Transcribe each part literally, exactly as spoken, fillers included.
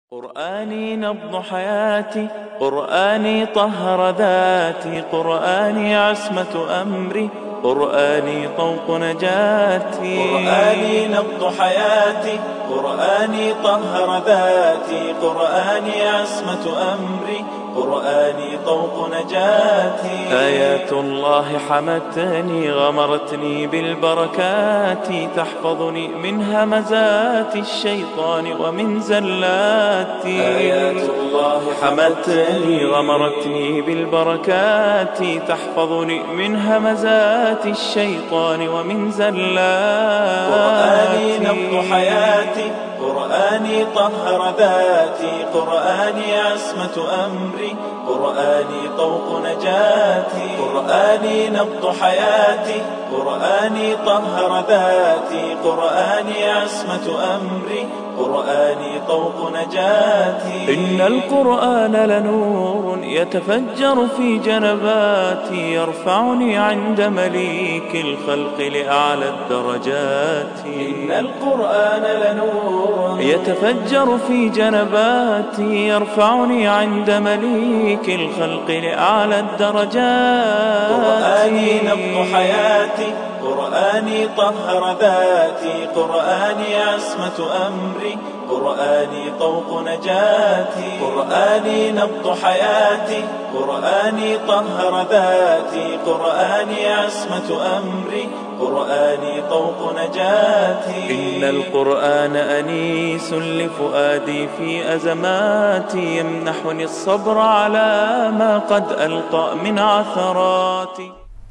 قرآني نبض حياتي، قرآني طهر ذاتي، قرآني عصمة أمري، قرآني طوق نجاتي. قرآني نبض حياتي، قرآني طهر ذاتي، قرآني عصمة أمري، قرآني طوق نجاتي. آيات الله حمتني غمرتني بالبركات، تحفظني من همزات الشيطان ومن زلاتي. آيات الله حمتني غمرتني بالبركات، تحفظني من همزات الشيطان ومن زلاتي. قرآني نبض حياتي، قرآني طهر ذاتي، قرآني عصمة أمري، قرآني طوق نجاتي. قرآني نبض حياتي، قرآني طهر ذاتي، قرآني عصمة أمري، قرآني طوق نجاتي. إن القرآن لنور يتفجر في جنباتي، يرفعني عند مليك الخلق لأعلى الدرجات. إن القرآن لنور يتفجر في جنباتي، يرفعني عند مليك الخلق لأعلى الدرجات. قرآني نبض حياتي، قرآني طهر ذاتي، قرآني عصمة أمري، قرآني طوق نجاتي. قرآني نبض حياتي، قرآني طهر ذاتي، قرآني عصمة أمري، قرآني طوق نجاتي. إن القرآن أنيس لفؤادي في أزماتي، يمنحني الصبر على ما قد ألقى من عثراتي.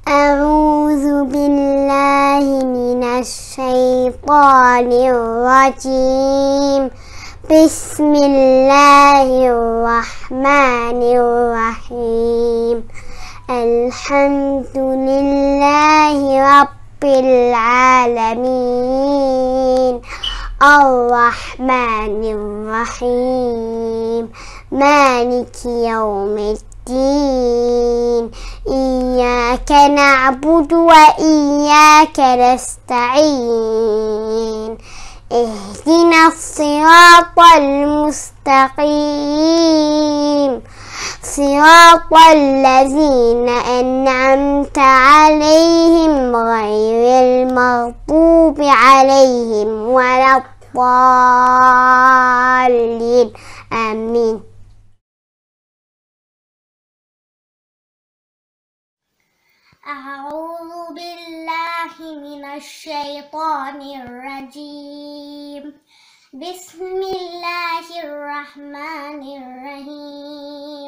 أعوذ بالله من الشيطان الرجيم. بسم الله الرحمن الرحيم. الحمد لله رب العالمين، الرحمن الرحيم، مالك يوم الدين. إياك نعبد وإياك نستعين. اهدنا الصراط المستقيم، صراط الذين أنعمت عليهم غير المغضوب عليهم ولا الضالين. آمين. أعوذ بالله من الشيطان الرجيم. بسم الله الرحمن الرحيم.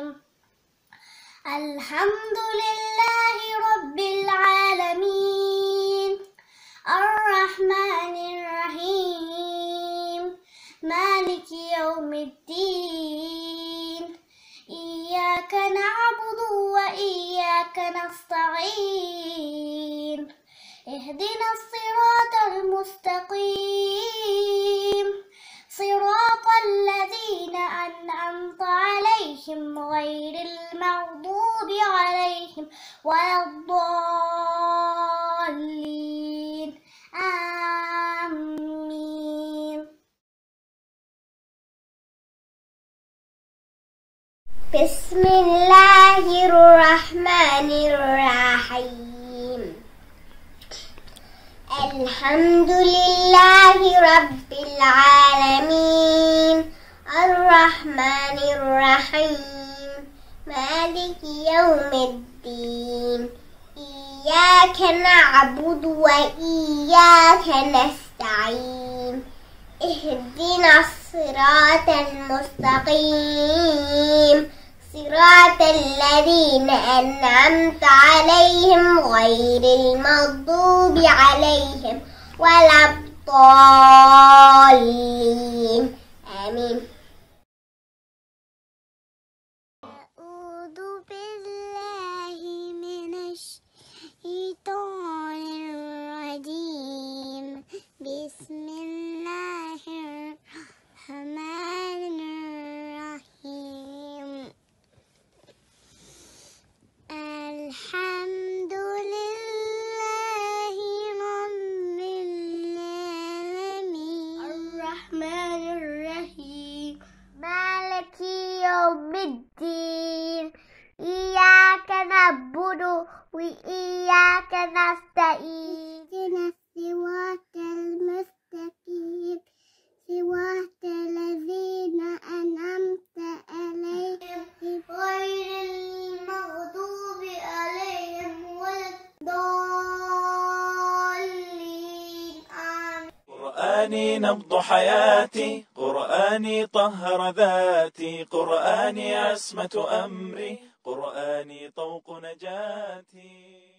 الحمد لله رب العالمين، الرحمن الرحيم، مالك يوم الدين. إياك نعبد وإياك نستعين. اهدنا الصراط المستقيم، صراط الذين أنعمت عليهم غير المغضوب عليهم ولا الضالين. آمين. بسم الله الرحمن الرحيم. الحمد لله رب العالمين، الرحمن الرحيم، مالك يوم الدين. إياك نعبد وإياك نستعين. اهدنا الصراط المستقيم، صراط الذين أنعمت عليهم غير المغضوب عليهم ولا الضالين. آمين. أعوذ بالله من الشيطان الرجيم. بسم الله الرحمن الرحيم. الحمد لله رب العالمين، الرحمن الرحيم، الدين إياك نعبد وإياك نستعين اهدنا الصراط المستقيم صراط الذين أنعمت عليهم غير المغضوب عليهم ولا الضالين آمين. قرآني نبض حياتي، قرآني طهر ذاتي، قرآني عصمة أمري، قرآني طوق نجاتي.